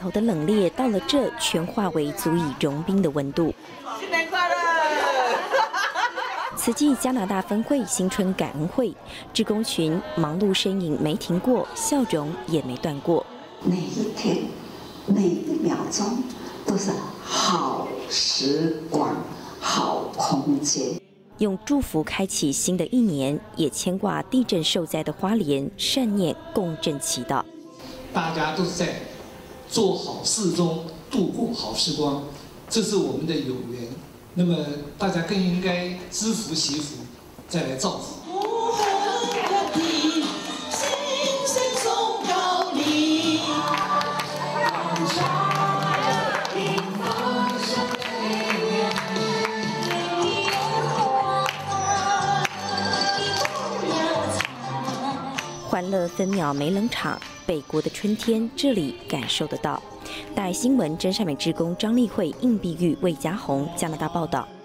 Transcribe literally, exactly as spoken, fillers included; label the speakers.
Speaker 1: 头的冷冽到了这，全化为足以融冰的温度。
Speaker 2: 新年快乐！
Speaker 1: 此际加拿大分会新春感恩会，志工群忙碌身影没停过，笑容也没断过。
Speaker 3: 每一天，每一秒钟都是好时光、好空间。
Speaker 1: 用祝福开启新的一年，也牵挂地震受灾的花莲，善念共振祈祷。
Speaker 4: 大家都是在做好事中度过好时光，这是我们的有缘。那么大家更应该知福惜福，再来造福。
Speaker 1: 欢乐分秒没冷场，北国的春天这里感受得到。大爱新闻真善美志工张丽慧、应碧玉、魏家宏，加拿大报道。